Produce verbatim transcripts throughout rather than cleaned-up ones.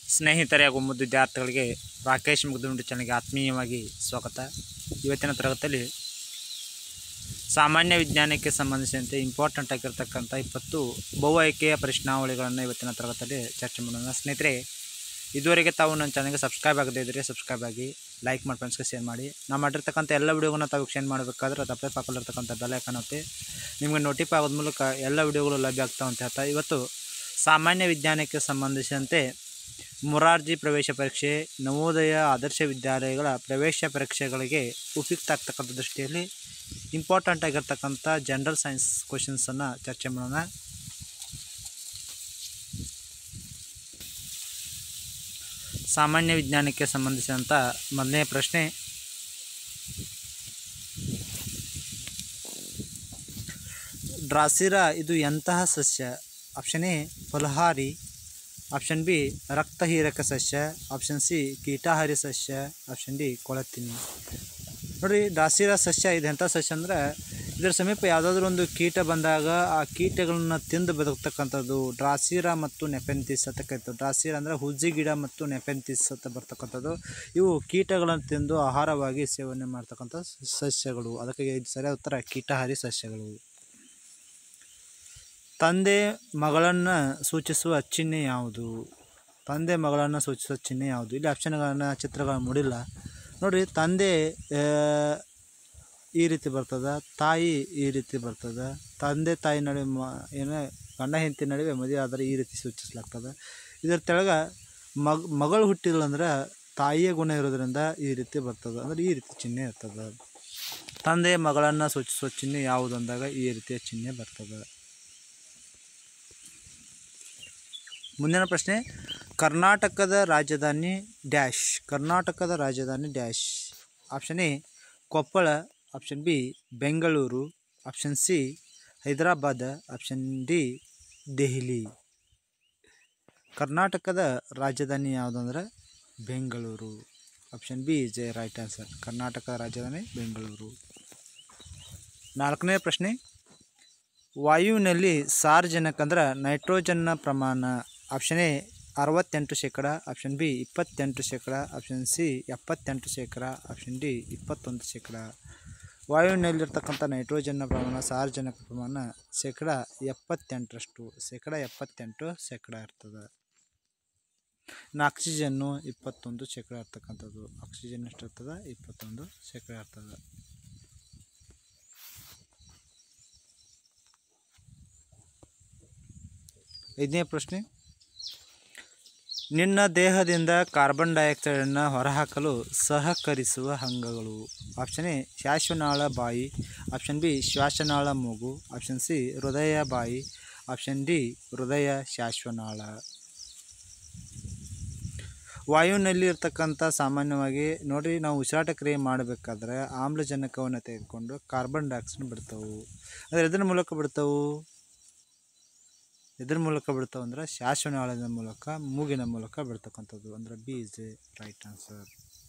ಸ್ನೇಹಿತರೆ ಹಾಗೂ ಮುದ್ದು ವಿದ್ಯಾರ್ಥಿಗಳಿಗೆ ರಾಕೇಶ್ ಮುಗ್ದುಂಡು ಚಾನಲ್ಗೆ ಆತ್ಮೀಯವಾಗಿ ಸ್ವಾಗತ. ಇವತ್ತಿನ ತರಗತಿಯಲ್ಲಿ ಸಾಮಾನ್ಯ ವಿಜ್ಞಾನಕ್ಕೆ ಸಂಬಂಧಿಸಿದಂತೆ ಇಂಪಾರ್ಟೆಂಟ್ ಆಗಿರತಕ್ಕಂಥ ಇಪ್ಪತ್ತು ಬಹು ಆಯ್ಕೆಯ ಪ್ರಶ್ನಾವಳಿಗಳನ್ನು ಇವತ್ತಿನ ತರಗತಿಯಲ್ಲಿ ಚರ್ಚೆ ಮಾಡೋಣ. ಸ್ನೇಹಿತರೆ, ಇದುವರೆಗೆ ತಾವು ನನ್ನ ಚಾನಲ್ಗೆ ಸಬ್ಸ್ಕ್ರೈಬ್ ಆಗದೇ ಇದ್ದರೆ ಸಬ್ಸ್ಕ್ರೈಬ್ ಆಗಿ, ಲೈಕ್ ಮಾಡಿ, ಫ್ರೆಂಡ್ಸ್ಗೆ ಶೇರ್ ಮಾಡಿ. ನಾವು ಮಾಡಿರ್ತಕ್ಕಂಥ ಎಲ್ಲ ವಿಡಿಯೋಗಳನ್ನ ತಾವು ಶೇರ್ ಮಾಡಬೇಕಾದ್ರೆ ತಪ್ಪೇ ಪಾಕಲ್ಲಿರ್ತಕ್ಕಂಥ ಬೆಲ್ ಐಕಾನ್ ಒತ್ತಿ ನಿಮಗೆ ನೋಟಿಫೈ ಆಗೋದ ಮೂಲಕ ಎಲ್ಲ ವಿಡಿಯೋಗಳು ಲಭ್ಯ ಆಗ್ತಾವೆ ಅಂತ ಹೇಳ್ತಾ ಇವತ್ತು ಸಾಮಾನ್ಯ ವಿಜ್ಞಾನಕ್ಕೆ ಸಂಬಂಧಿಸಿದಂತೆ ಮೊರಾರ್ಜಿ ಪ್ರವೇಶ ಪರೀಕ್ಷೆ, ನವೋದಯ ಆದರ್ಶ ವಿದ್ಯಾಲಯಗಳ ಪ್ರವೇಶ ಪರೀಕ್ಷೆಗಳಿಗೆ ಉಪಯುಕ್ತ ಆಗ್ತಕ್ಕಂಥ ದೃಷ್ಟಿಯಲ್ಲಿ ಇಂಪಾರ್ಟೆಂಟ್ ಆಗಿರ್ತಕ್ಕಂಥ ಜನರಲ್ ಸೈನ್ಸ್ ಕ್ವಶನ್ಸನ್ನು ಚರ್ಚೆ ಮಾಡೋಣ. ಸಾಮಾನ್ಯ ವಿಜ್ಞಾನಕ್ಕೆ ಸಂಬಂಧಿಸಿದಂಥ ಮೊದಲನೇ ಪ್ರಶ್ನೆ, ಡ್ರಾಸಿರಾ ಇದು ಎಂತಹ ಸಸ್ಯ? ಆಪ್ಷನ್ ಎ ಫಲಹಾರಿ, ಆಪ್ಷನ್ ಬಿ ರಕ್ತಹೀರಕ ಸಸ್ಯ, ಆಪ್ಷನ್ ಸಿ ಕೀಟಾಹಾರಿ ಸಸ್ಯ, ಆಪ್ಷನ್ ಡಿ ಕೊಳತಿನಿ. ನೋಡಿರಿ, ಡ್ರಾಸಿರಾ ಸಸ್ಯ ಇದು ಎಂಥ ಸಸ್ಯ ಅಂದರೆ ಇದರ ಸಮೀಪ ಯಾವುದಾದ್ರೂ ಒಂದು ಕೀಟ ಬಂದಾಗ ಆ ಕೀಟಗಳನ್ನು ತಿಂದು ಬದುಕ್ತಕ್ಕಂಥದ್ದು ಡ್ರಾಸಿರಾ ಮತ್ತು ನೆಪೆಂಥಿಸ್ ಅಂತ ಕರೀತಾರೆ. ಡ್ರಾಸಿರಾ ಅಂದರೆ ಹುಜ್ಜಿ ಗಿಡ ಮತ್ತು ನೆಪೆಂಥಿಸ್ ಅಂತ ಬರ್ತಕ್ಕಂಥದ್ದು. ಇವು ಕೀಟಗಳನ್ನು ತಿಂದು ಆಹಾರವಾಗಿ ಸೇವನೆ ಮಾಡ್ತಕ್ಕಂಥ ಸಸ್ಯಗಳು. ಅದಕ್ಕೆ ಇದು ಸರಿಯಾದ ಉತ್ತರ ಕೀಟಾಹಾರಿ ಸಸ್ಯಗಳು. ತಂದೆ ಮಗಳನ್ನು ಸೂಚಿಸುವ ಚಿಹ್ನೆ ಯಾವುದು? ತಂದೆ ಮಗಳನ್ನು ಸೂಚಿಸುವ ಚಿಹ್ನೆ ಯಾವುದು? ಇಲ್ಲಿ ಆಪ್ಷನ್ಗಳನ್ನು ಚಿತ್ರಗಳನ್ನು ಮೂಡಿಲ್ಲ. ನೋಡಿರಿ, ತಂದೆ ಈ ರೀತಿ ಬರ್ತದೆ, ತಾಯಿ ಈ ರೀತಿ ಬರ್ತದೆ. ತಂದೆ ತಾಯಿ ನಡುವೆ ಮ ಏನೋ ಗಂಡ ಹೆಂಡತಿ ನಡುವೆ ಮದುವೆ ಆದರೆ ಈ ರೀತಿ ಸೂಚಿಸಲಾಗ್ತದೆ. ಇದರ ತೆಳಗೆ ಮಗ ಮಗಳು ಹುಟ್ಟಿಲ್ಲ ಅಂದ್ರೆ ತಾಯಿಯ ಗುಣ ಇರೋದ್ರಿಂದ ಈ ರೀತಿ ಬರ್ತದೆ, ಅಂದರೆ ಈ ರೀತಿ ಚಿಹ್ನೆ ಇರ್ತದೆ. ತಂದೆ ಮಗಳನ್ನು ಸೂಚಿಸುವ ಚಿಹ್ನೆ ಯಾವುದು ಅಂದಾಗ ಈ ರೀತಿಯ ಚಿಹ್ನೆ ಬರ್ತದೆ. ಮುಂದಿನ ಪ್ರಶ್ನೆ, ಕರ್ನಾಟಕದ ರಾಜಧಾನಿ ಡ್ಯಾಶ್. ಕರ್ನಾಟಕದ ರಾಜಧಾನಿ dash. Option A Koppal, option B Bengaluru, option C Hyderabad, option D Delhi. ಕರ್ನಾಟಕದ ರಾಜಧಾನಿ ಯಾವುದಂದ್ರೆ Bengaluru. Option B is a right answer. ಕರ್ನಾಟಕದ ರಾಜಧಾನಿ ಬೆಂಗಳೂರು. ನಾಲ್ಕನೇ ಪ್ರಶ್ನೆ, ವಾಯುವಿನಲ್ಲಿ ಸಾರಜನಕ ಅಂದ್ರೆ ನೈಟ್ರೋಜನ್ನ ಪ್ರಮಾಣ. ಆಪ್ಷನ್ ಎ ಅರವತ್ತೆಂಟು ಶೇಕಡ, ಆಪ್ಷನ್ ಬಿ ಇಪ್ಪತ್ತೆಂಟು ಶೇಕಡ, ಆಪ್ಷನ್ ಸಿ ಎಪ್ಪತ್ತೆಂಟು ಶೇಕಡ, ಆಪ್ಷನ್ ಡಿ ಇಪ್ಪತ್ತೊಂದು ಶೇಕಡ. ವಾಯುವಿನಲ್ಲಿರ್ತಕ್ಕಂಥ ನೈಟ್ರೋಜನ್ನ ಪ್ರಮಾಣ, ಸಾರಜನಕ ಪ್ರಮಾಣ ಶೇಕಡ ಎಪ್ಪತ್ತೆಂಟರಷ್ಟು ಶೇಕಡ ಎಪ್ಪತ್ತೆಂಟು ಶೇಕಡ ಇರ್ತದೆ. ಇನ್ನು ಆಕ್ಸಿಜನ್ನು ಇಪ್ಪತ್ತೊಂದು ಶೇಕಡ ಇರ್ತಕ್ಕಂಥದ್ದು. ಆಕ್ಸಿಜನ್ ಎಷ್ಟು ಇರ್ತದೆ? ಇಪ್ಪತ್ತೊಂದು ಶೇಕಡ ಇರ್ತದೆ. ಐದನೇ ಪ್ರಶ್ನೆ, ನಿನ್ನ ದೇಹದಿಂದ ಕಾರ್ಬನ್ ಡೈಆಕ್ಸೈಡನ್ನು ಹೊರಹಾಕಲು ಸಹಕರಿಸುವ ಅಂಗಗಳು. ಆಪ್ಷನ್ ಎ ಶ್ವಾಸನಾಳ ಬಾಯಿ, ಆಪ್ಷನ್ ಬಿ ಶ್ವಾಸನಾಳ ಮೂಗು, ಆಪ್ಷನ್ ಸಿ ಹೃದಯ ಬಾಯಿ, ಆಪ್ಷನ್ ಡಿ ಹೃದಯ ಶ್ವಾಸನಾಳ. ವಾಯುವಿನಲ್ಲಿ ಇರ್ತಕ್ಕಂಥ ಸಾಮಾನ್ಯವಾಗಿ ನೋಡಿರಿ, ನಾವು ಉಸಿರಾಟ ಕ್ರಿಯೆ ಮಾಡಬೇಕಾದ್ರೆ ಆಮ್ಲಜನಕವನ್ನು ತೆಗೆದುಕೊಂಡು ಕಾರ್ಬನ್ ಡೈಆಕ್ಸೈಡ್ ಬಿಡ್ತಾವೆ. ಅಂದರೆ ಎದ್ರ ಮೂಲಕ ಬಿಡ್ತಾವೆ? ಎದ್ರ ಮೂಲಕ ಬಿಡ್ತಾವೆ ಅಂದ್ರೆ ಶ್ವಾಸನಾಳದ ಮೂಲಕ, ಮೂಗಿನ ಮೂಲಕ ಬಿಡ್ತಕ್ಕಂಥದ್ದು. ಅಂದರೆ B is a right answer.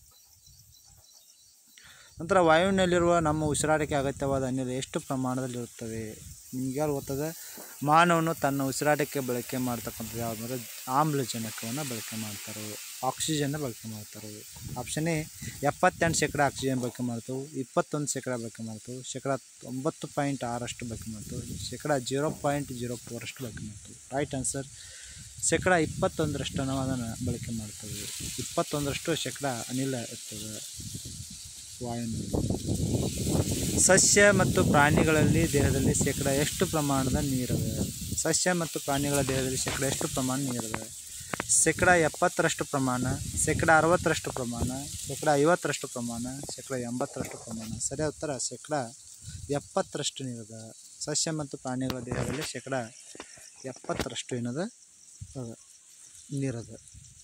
ನಂತರ ವಾಯುವಿನಲ್ಲಿರುವ ನಮ್ಮ ಉಸಿರಾಟಕ್ಕೆ ಅಗತ್ಯವಾದ ಅನಿಲ ಎಷ್ಟು ಪ್ರಮಾಣದಲ್ಲಿರುತ್ತವೆ? ನಿಮ್ಗೆ ಯಾರು ಗೊತ್ತದೆ? ಮಾನವನು ತನ್ನ ಉಸಿರಾಟಕ್ಕೆ ಬಳಕೆ ಮಾಡ್ತಕ್ಕಂಥದ್ದು ಯಾವುದಂದ್ರೆ ಆಮ್ಲಜನಕವನ್ನು ಬಳಕೆ ಮಾಡ್ತಾರೆ, ಆಕ್ಸಿಜನ್ನ ಬಳಕೆ ಮಾಡ್ತಾರೆ. ಆಪ್ಷನ್ ಎ ಎಪ್ಪತ್ತೆಂಟು ಶೇಕಡ ಆಕ್ಸಿಜನ್ ಬಳಕೆ ಮಾಡ್ತವೆ, ಇಪ್ಪತ್ತೊಂದು ಶೇಕಡ ಬಳಕೆ ಮಾಡ್ತವೆ, ಶೇಕಡ ಒಂಬತ್ತು ಪಾಯಿಂಟ್ ಆರಷ್ಟು ಬಳಕೆ ಮಾಡ್ತವೆ, ಶೇಕಡ ಜೀರೋ ಪಾಯಿಂಟ್ ಜೀರೋ ಫೋರಷ್ಟು ಬಳಕೆ ಮಾಡ್ತವೆ. ರೈಟ್ ಆನ್ಸರ್ ಶೇಕಡ ಇಪ್ಪತ್ತೊಂದರಷ್ಟು ನಾವು ಅದನ್ನು ಬಳಕೆ ಮಾಡ್ತೇವೆ. ಇಪ್ಪತ್ತೊಂದರಷ್ಟು ಶೇಕಡ ಅನಿಲ ಇರ್ತದೆ ವಾಯುವಿನಲ್ಲಿ. ಸಸ್ಯ ಮತ್ತು ಪ್ರಾಣಿಗಳಲ್ಲಿ ದೇಹದಲ್ಲಿ ಶೇಕಡ ಎಷ್ಟು ಪ್ರಮಾಣದ ನೀರಿದೆ? ಸಸ್ಯ ಮತ್ತು ಪ್ರಾಣಿಗಳ ದೇಹದಲ್ಲಿ ಶೇಕಡ ಎಷ್ಟು ಪ್ರಮಾಣ ನೀರಿದೆ? ಶೇಕಡ ಎಪ್ಪತ್ತರಷ್ಟು ಪ್ರಮಾಣ, ಶೇಕಡ ಅರವತ್ತರಷ್ಟು ಪ್ರಮಾಣ, ಶೇಕಡ ಐವತ್ತರಷ್ಟು ಪ್ರಮಾಣ, ಶೇಕಡ ಎಂಬತ್ತರಷ್ಟು ಪ್ರಮಾಣ. ಸರಿಯಾದ ಉತ್ತರ ಶೇಕಡ ಎಪ್ಪತ್ತರಷ್ಟು ನೀರಿದೆ. ಸಸ್ಯ ಮತ್ತು ಪ್ರಾಣಿಗಳ ದೇಹದಲ್ಲಿ ಶೇಕಡ ಎಪ್ಪತ್ತರಷ್ಟು ಏನದ ನೀರಿದೆ.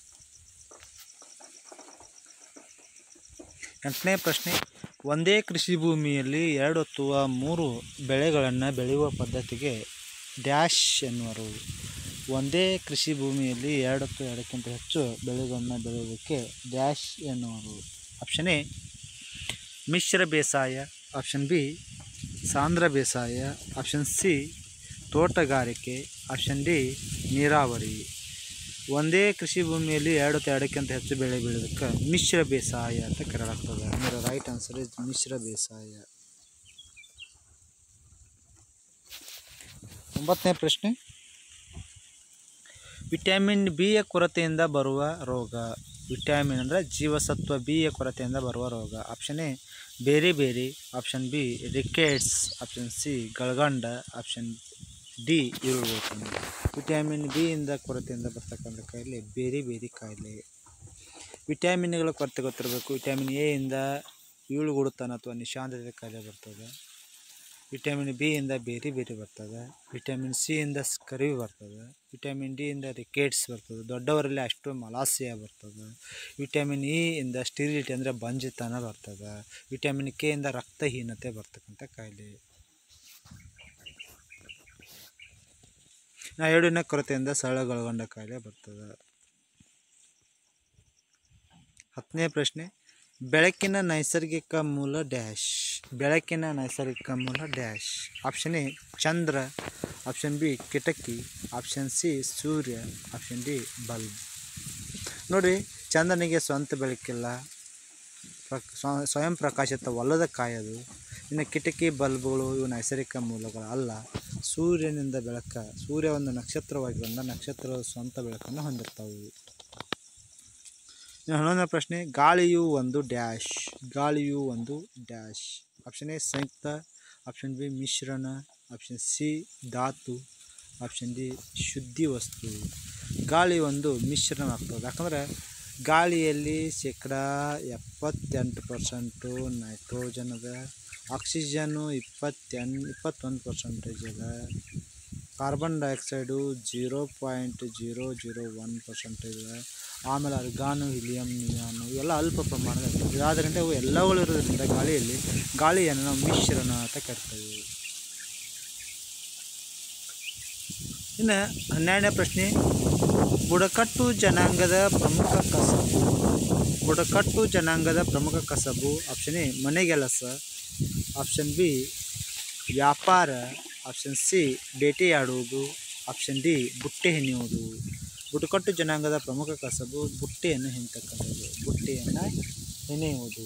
ಎಂಟನೇ ಪ್ರಶ್ನೆ, ಒಂದೇ ಕೃಷಿ ಭೂಮಿಯಲ್ಲಿ ಎರಡು ಅಥವಾ ಮೂರು ಬೆಳೆಗಳನ್ನು ಬೆಳೆಯುವ ಪದ್ಧತಿಗೆ ಡ್ಯಾಶ್ ಎನ್ನುವರು. ಒಂದೇ ಕೃಷಿ ಭೂಮಿಯಲ್ಲಿ ಎರಡು ಅಥವಾ ಎರಡಕ್ಕಿಂತ ಹೆಚ್ಚು ಬೆಳೆಗಳನ್ನು ಬೆಳೆಯೋದಕ್ಕೆ ಡ್ಯಾಶ್ ಎನ್ನುವರು. ಆಪ್ಷನ್ ಎ ಮಿಶ್ರ ಬೇಸಾಯ, ಆಪ್ಷನ್ ಬಿ ಸಾಂದ್ರ ಬೇಸಾಯ, ಆಪ್ಷನ್ ಸಿ ತೋಟಗಾರಿಕೆ, ಆಪ್ಷನ್ ಡಿ ನೀರಾವರಿ. ಒಂದೇ ಕೃಷಿ ಭೂಮಿಯಲ್ಲಿ ಎರಡು ಅಥವಾ ಎರಡಕ್ಕಿಂತ ಹೆಚ್ಚು ಬೆಳೆ ಬೆಳೆಯೋದಕ್ಕೆ ಮಿಶ್ರ ಬೇಸಾಯ ಅಂತ ಕರೆಯಲಾಗ್ತದೆ. ಅಂದರೆ ರೈಟ್ ಆನ್ಸರ್ ಇಸ್ ಮಿಶ್ರ ಬೇಸಾಯ. ಒಂಬತ್ತನೇ ಪ್ರಶ್ನೆ, ವಿಟಮಿನ್ ಬಿ ಯ ಕೊರತೆಯಿಂದ ಬರುವ ರೋಗ. ವಿಟಮಿನ್ ಅಂದರೆ ಜೀವಸತ್ವ ಬಿ ಯ ಕೊರತೆಯಿಂದ ಬರುವ ರೋಗ. ಆಪ್ಷನ್ ಎ ಬೇರೆ ಬೇರೆ, option B rickets, option C ಗಳಗಂಡ, ಆಪ್ಷನ್ ಡಿ ಇರುಳುತನ. ವಿಟಮಿನ್ ಬಿ ಇಂದ ಕೊರತೆಯಿಂದ ಬರ್ತಕ್ಕಂಥ ಕಾಯಿಲೆ ಬೇರೆ ಬೇರೆ ಕಾಯಿಲೆ. ವಿಟಮಿನ್ಗಳ ಕೊರತೆ ಗೊತ್ತಿರಬೇಕು. ವಿಟಮಿನ್ ಎ ಇಂದ ಈಳುಗುಡುತನ ಅಥವಾ ನಿಶಾಂತತೆ ಕಾಯಿಲೆ ಬರ್ತದೆ. ವಿಟಮಿನ್ ಬಿ ಇಂದ ಬೇರೆ ಬೇರೆ ಬರ್ತದೆ. ವಿಟಮಿನ್ ಸಿ ಇಂದ ಸ್ಕರ್ವಿ ಬರ್ತದೆ. ವಿಟಮಿನ್ ಡಿ ಇಂದ ರಿಕೆಟ್ಸ್ ಬರ್ತದೆ. ದೊಡ್ಡವರಲ್ಲಿ ಅಷ್ಟು ಮಲಾಸಿಯಾ ಬರ್ತದೆ. ವಿಟಮಿನ್ ಇ ಇಂದ ಸ್ಟಿರಿಲಿಟಿ ಅಂದರೆ ಬಂಜಿತನ ಬರ್ತದೆ. ವಿಟಮಿನ್ ಕೆ ಇಂದ ರಕ್ತಹೀನತೆ ಬರ್ತಕ್ಕಂಥ ಕಾಯಿಲೆ. ಅಯೋಡಿನ ಕೊರತೆಯಿಂದ ಸರಳಗೊಳಗೊಂಡ ಕಾಯಿಲೆ ಬರ್ತದೆ. ಹತ್ತನೇ ಪ್ರಶ್ನೆ, ಬೆಳಕಿನ ನೈಸರ್ಗಿಕ ಮೂಲ ಡ್ಯಾಶ್. ಬೆಳಕಿನ ನೈಸರ್ಗಿಕ ಮೂಲ ಡ್ಯಾಶ್. ಆಪ್ಷನ್ ಎ ಚಂದ್ರ, ಆಪ್ಷನ್ ಬಿ ಕಿಟಕಿ, ಆಪ್ಷನ್ ಸಿ ಸೂರ್ಯ, ಆಪ್ಷನ್ ಡಿ ಬಲ್ಬ್. ನೋಡಿ, ಚಂದ್ರನಿಗೆ ಸ್ವಂತ ಬೆಳಕಿಲ್ಲ, ಸ್ವಯಂ ಪ್ರಕಾಶಿತವಲ್ಲದ ಕಾಯದು. ಇನ್ನು ಕಿಟಕಿ ಬಲ್ಬ್ಗಳು ಇವು ನೈಸರ್ಗಿಕ ಮೂಲಗಳು ಅಲ್ಲ. ಸೂರ್ಯನಿಂದ ಬೆಳಕ, ಸೂರ್ಯ ಒಂದು ನಕ್ಷತ್ರವಾಗಿ ಬಂದ ನಕ್ಷತ್ರದ ಸ್ವಂತ ಬೆಳಕನ್ನು ಹೊಂದಿರ್ತಾವೆ. ಇನ್ನು ಹನ್ನೊಂದನೇ ಪ್ರಶ್ನೆ, ಗಾಳಿಯು ಒಂದು ಡ್ಯಾಶ್. ಗಾಳಿಯು ಒಂದು ಡ್ಯಾಶ್. ಆಪ್ಷನ್ ಎ ಸಂಯುಕ್ತ, ಆಪ್ಷನ್ ಬಿ ಮಿಶ್ರಣ, ಆಪ್ಷನ್ ಸಿ ಧಾತು, ಆಪ್ಷನ್ ಡಿ ಶುದ್ಧಿ ವಸ್ತು. ಗಾಳಿ ಒಂದು ಮಿಶ್ರಣವಾಗ್ತದೆ. ಯಾಕಂದರೆ ಗಾಳಿಯಲ್ಲಿ ಶೇಕಡ ಎಪ್ಪತ್ತೆಂಟು ಪರ್ಸೆಂಟು ನೈಟ್ರೋಜನ್ ಅದ, ಆಕ್ಸಿಜನ್ನು ಇಪ್ಪತ್ತೆಂಟು ಇಪ್ಪತ್ತೊಂದು ಪರ್ಸೆಂಟೇಜ್ ಅದ, carbon dioxide zero point zero zero one percentage ಅದ, ಆಮೇಲೆ ಅರ್ಗಾನು, ಹಿಲಿಯಂ, ನಿಯಾನು ಇವೆಲ್ಲ ಅಲ್ಪ ಪ್ರಮಾಣದ ಇರ್ತದೆ. ಆದ್ದರಿಂದ ಇವು ಎಲ್ಲಗಳು ಇರೋದ್ರಿಂದ ಗಾಳಿಯಲ್ಲಿ ಗಾಳಿಯನ್ನು ನಾವು ಮಿಶ್ರಣ ಅಂತ ಕರಿತೇವೆ. ಇನ್ನು ಹನ್ನೆರಡನೇ ಪ್ರಶ್ನೆ, ಬುಡಕಟ್ಟು ಜನಾಂಗದ ಪ್ರಮುಖ ಕಸಬು. ಬುಡಕಟ್ಟು ಜನಾಂಗದ ಪ್ರಮುಖ ಕಸಬು. ಆಪ್ಷನ್ ಎ ಮನೆಗೆಲಸ, ಆಪ್ಷನ್ ಬಿ ವ್ಯಾಪಾರ, ಆಪ್ಷನ್ ಸಿ ಬೇಟೆಯಾಡುವುದು, ಆಪ್ಷನ್ ಡಿ ಬುಟ್ಟೆ ಹೆಣೆಯುವುದು. ಬುಡಕಟ್ಟು ಜನಾಂಗದ ಪ್ರಮುಖ ಕಸಬು ಬುಟ್ಟೆಯನ್ನು ಹೆಣೆತಕ್ಕಂಥದ್ದು, ಬುಟ್ಟೆಯನ್ನು ಹೆಣೆಯುವುದು.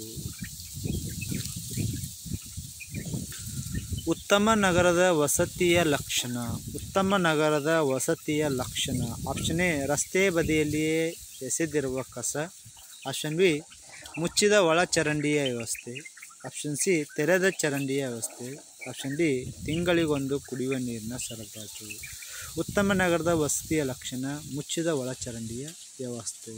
ಉತ್ತಮ ನಗರದ ವಸತಿಯ ಲಕ್ಷಣ. ಉತ್ತಮ ನಗರದ ವಸತಿಯ ಲಕ್ಷಣ. ಆಪ್ಷನ್ ಎ ರಸ್ತೆ ಬದಿಯಲ್ಲಿಯೇ ಎಸೆದಿರುವ ಕಸ, ಆಪ್ಷನ್ ಬಿ ಮುಚ್ಚಿದ ಒಳಚರಂಡಿಯ ವ್ಯವಸ್ಥೆ, ಆಪ್ಷನ್ ಸಿ ತೆರೆದ ಚರಂಡಿಯ ವ್ಯವಸ್ಥೆ, ಆಪ್ಷನ್ ಡಿ ತಿಂಗಳಿಗೊಂದು ಕುಡಿಯುವ ನೀರಿನ ಸರಬರಾಜು. ಉತ್ತಮ ನಗರದ ವಸತಿಯ ಲಕ್ಷಣ ಮುಚ್ಚಿದ ಒಳಚರಂಡಿಯ ವ್ಯವಸ್ಥೆ.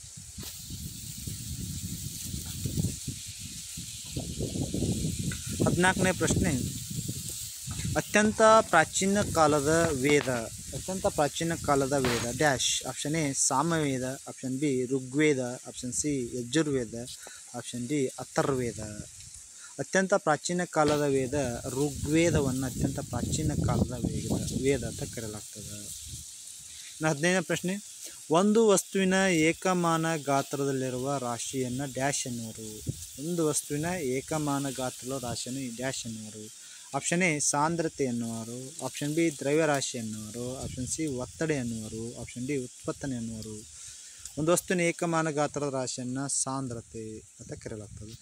ಹದಿನಾಲ್ಕನೇ ಪ್ರಶ್ನೆ, ಅತ್ಯಂತ ಪ್ರಾಚೀನ ಕಾಲದ ವೇದ. ಅತ್ಯಂತ ಪ್ರಾಚೀನ ಕಾಲದ ವೇದ dash. Option A Samaveda, option B Rigveda, option C Yajurveda, option D Atharvaveda. ಅತ್ಯಂತ ಪ್ರಾಚೀನ ಕಾಲದ ವೇದ ಋಗ್ವೇದವನ್ನು ಅತ್ಯಂತ ಪ್ರಾಚೀನ ಕಾಲದ ವೇದ ವೇದ ಅಂತ ಕರೆಯಲಾಗ್ತದೆ. ಹದಿನೈದನೇ ಪ್ರಶ್ನೆ, ಒಂದು ವಸ್ತುವಿನ ಏಕಮಾನ ಗಾತ್ರದಲ್ಲಿರುವ ರಾಶಿಯನ್ನು ಡ್ಯಾಶ್ ಎನ್ನುವರು. ಒಂದು ವಸ್ತುವಿನ ಏಕಮಾನ ಗಾತ್ರದ ರಾಶಿಯನ್ನು ಡ್ಯಾಶ್ ಎನ್ನುವರು. ಆಪ್ಷನ್ ಎ ಸಾಂದ್ರತೆ ಎನ್ನುವರು, ಆಪ್ಷನ್ ಬಿ ದ್ರವ್ಯರಾಶಿ ಎನ್ನುವರು, ಆಪ್ಷನ್ ಸಿ ಒತ್ತಡ ಎನ್ನುವರು, ಆಪ್ಷನ್ ಡಿ ಉತ್ಪತ್ತನ ಎನ್ನುವರು. ಒಂದು ವಸ್ತುವಿನ ಏಕಮಾನ ಗಾತ್ರದ ರಾಶಿಯನ್ನು ಸಾಂದ್ರತೆ ಅಂತ ಕರೆಯಲಾಗ್ತದೆ.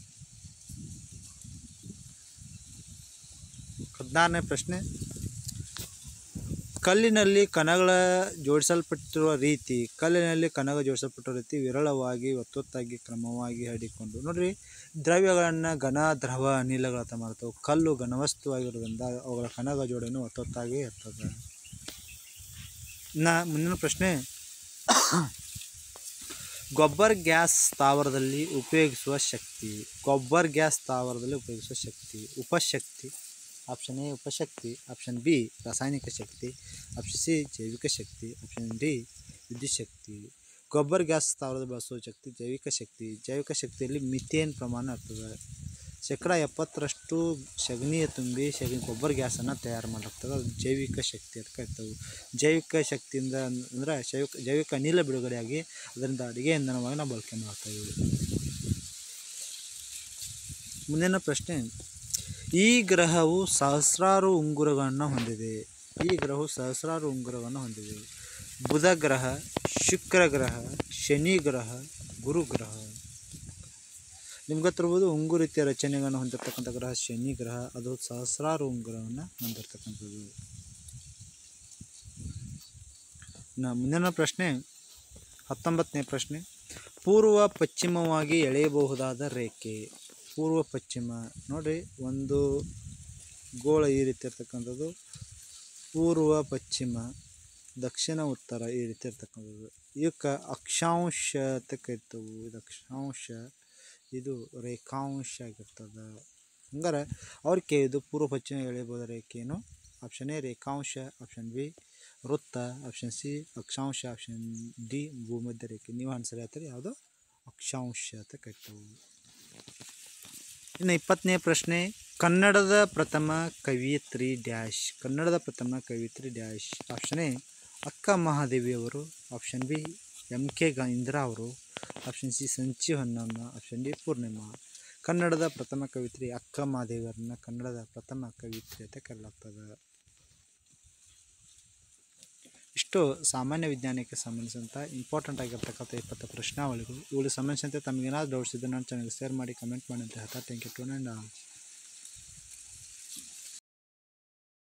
ಹದಿನಾರನೇ ಪ್ರಶ್ನೆ, ಕಲ್ಲಿನಲ್ಲಿ ಕಣಗಳ ಜೋಡಿಸಲ್ಪಟ್ಟಿರುವ ರೀತಿ. ಕಲ್ಲಿನಲ್ಲಿ ಕಣಗ ಜೋಡಿಸಲ್ಪಟ್ಟಿರುವ ರೀತಿ ವಿರಳವಾಗಿ ಒತ್ತೊತ್ತಾಗಿ ಕ್ರಮವಾಗಿ ಹರಡಿಕೊಂಡು. ನೋಡ್ರಿ, ದ್ರವ್ಯಗಳನ್ನು ಘನ, ದ್ರವ, ಅನಿಲಗಳಂತ ಮಾಡ್ತವೆ. ಕಲ್ಲು ಘನವಸ್ತುವಾಗಿರೋದ್ರಿಂದ ಅವುಗಳ ಕಣಗ ಜೋಡಣೆ ಒತ್ತೊತ್ತಾಗಿ ಇರ್ತದೆ. ಇನ್ನು ಮುಂದಿನ ಪ್ರಶ್ನೆ, ಗೊಬ್ಬರ ಗ್ಯಾಸ್ ಸ್ಥಾವರದಲ್ಲಿ ಉಪಯೋಗಿಸುವ ಶಕ್ತಿ. ಗೊಬ್ಬರ ಗ್ಯಾಸ್ ಸ್ಥಾವರದಲ್ಲಿ ಉಪಯೋಗಿಸುವ ಶಕ್ತಿ. ಉಪಶಕ್ತಿ. ಆಪ್ಷನ್ ಎ ಉಪಶಕ್ತಿ, ಆಪ್ಷನ್ ಬಿ ರಾಸಾಯನಿಕ ಶಕ್ತಿ, ಆಪ್ಷನ್ ಸಿ ಜೈವಿಕ ಶಕ್ತಿ, ಆಪ್ಷನ್ ಡಿ ವಿದ್ಯುತ್ ಶಕ್ತಿ. ಗೊಬ್ಬರ ಗ್ಯಾಸ್ ಸ್ಥಾವರದ ಬಳಸುವ ಶಕ್ತಿ ಜೈವಿಕ ಶಕ್ತಿ. ಜೈವಿಕ ಶಕ್ತಿಯಲ್ಲಿ ಮಿಥೇನ್ ಪ್ರಮಾಣ ಇರ್ತದೆ. ಶೇಕಡ ಎಪ್ಪತ್ತರಷ್ಟು ಸಗಣಿಯ ತುಂಬಿ ಸಗಣಿ ಗೊಬ್ಬರ ಗ್ಯಾಸನ್ನು ತಯಾರು ಮಾಡಲಾಗ್ತದೆ. ಅದು ಜೈವಿಕ ಶಕ್ತಿ ಅಂತ ಕರಿತವೆ. ಜೈವಿಕ ಶಕ್ತಿಯಿಂದ ಅಂದರೆ ಜೈವಿಕ ಜೈವಿಕ ಅನಿಲ ಬಿಡುಗಡೆಯಾಗಿ ಅದರಿಂದ ಅಡುಗೆ ಇಂಧನವಾಗಿ ನಾವು ಬಳಕೆ ಮಾಡ್ತಾಯಿದ್ದೀವಿ. ಮುಂದಿನ ಪ್ರಶ್ನೆ, ಈ ಗ್ರಹವು ಸಹಸ್ರಾರು ಉಂಗುರಗಳನ್ನು ಹೊಂದಿದೆ. ಈ ಗ್ರಹವು ಸಹಸ್ರಾರು ಉಂಗುರವನ್ನು ಹೊಂದಿದೆ. ಬುಧ ಗ್ರಹ, ಶುಕ್ರ ಗ್ರಹ, ಶನಿ ಗ್ರಹ, ಗುರು ಗ್ರಹ. ನಿಮ್ಗೆ ಗೊತ್ತಿರ್ಬೋದು ಉಂಗು ರೀತಿಯ ರಚನೆಗಳನ್ನು ಹೊಂದಿರತಕ್ಕಂಥ ಗ್ರಹ ಶನಿ ಗ್ರಹ. ಅದು ಸಹಸ್ರಾರು ಉಂಗುರವನ್ನು ಹೊಂದಿರತಕ್ಕಂಥದ್ದು. ಇನ್ನು ಮುಂದಿನ ಪ್ರಶ್ನೆ ಹತ್ತೊಂಬತ್ತನೇ ಪ್ರಶ್ನೆ, ಪೂರ್ವ ಪಶ್ಚಿಮವಾಗಿ ಎಳೆಯಬಹುದಾದ ರೇಖೆ. ಪೂರ್ವ ಪಶ್ಚಿಮ ನೋಡಿರಿ, ಒಂದು ಗೋಳ ಈ ರೀತಿ ಇರ್ತಕ್ಕಂಥದ್ದು ಪೂರ್ವ ಪಶ್ಚಿಮ, ದಕ್ಷಿಣ ಉತ್ತರ ಈ ರೀತಿ ಇರ್ತಕ್ಕಂಥದ್ದು. ಇವಕ್ಕೆ ಅಕ್ಷಾಂಶ ಅಂತ ಕರಿತೇವೆ. ಇದು ಅಕ್ಷಾಂಶ, ಇದು ರೇಖಾಂಶ ಆಗಿರ್ತದೆ. ಹಂಗಾರೆ ಅವ್ರು ಕೇಳಿದ್ದು ಪೂರ್ವ ಪಶ್ಚಿಮ ಎಳೆಯಬಹುದಾದ ರೇಖೆ ಏನು? ಆಪ್ಷನ್ ಎ ರೇಖಾಂಶ, ಆಪ್ಷನ್ ಬಿ ವೃತ್ತ, ಆಪ್ಷನ್ ಸಿ ಅಕ್ಷಾಂಶ, ಆಪ್ಷನ್ ಡಿ ಭೂಮಧ್ಯ ರೇಖೆ. ನೀವು ಆನ್ಸರ್ ಹೇಳ್ತೀರಿ ಯಾವುದು? ಅಕ್ಷಾಂಶ ಅಂತ ಕರಿತೇವೆ. ಇನ್ನು ಇಪ್ಪತ್ತನೇ ಪ್ರಶ್ನೆ, ಕನ್ನಡದ ಪ್ರಥಮ ಕವಿಯತ್ರಿ ಡ್ಯಾಶ್. ಕನ್ನಡದ ಪ್ರಥಮ ಕವಿಯತ್ರಿ ಡ್ಯಾಶ್. ಆಪ್ಷನ್ ಎ ಅಕ್ಕ ಮಹಾದೇವಿಯವರು, ಆಪ್ಷನ್ ಬಿ ಎಂ ಕೆ ಗ ಇಂದಿರಾ ಅವರು, option C Sanchi Honnamma, option D Poornima. ಕನ್ನಡದ ಪ್ರಥಮ ಕವಿತ್ರಿ ಅಕ್ಕ ಮಹಾದೇವಿಯವರನ್ನ ಕನ್ನಡದ ಪ್ರಥಮ ಕವಿತ್ರಿ ಅಂತ ಕರೆಯಲಾಗ್ತದೆ. ಇಷ್ಟು ಸಾಮಾನ್ಯ ವಿಜ್ಞಾನಕ್ಕೆ ಸಂಬಂಧಿಸಿದಂಥ ಇಂಪಾರ್ಟೆಂಟ್ ಆಗಿರ್ತಕ್ಕಂಥ ಇಪ್ಪತ್ತು ಪ್ರಶ್ನಾವಳಿಗಳು. ಇವುಗಳಿಗೆ ಸಂಬಂಧಿಸಿದಂತೆ ತಮಗೇನಾದ್ರು ಡೌಟ್ಸ್ ಇದ್ದರೆ ನನ್ನ ಚಾನಲ್ಗೆ ಶೇರ್ ಮಾಡಿ, ಕಮೆಂಟ್ ಮಾಡಿ ಅಂತ ಹೇಳ್ತಾ ಥ್ಯಾಂಕ್ ಯು ಟು ಆ್ಯಂಡ್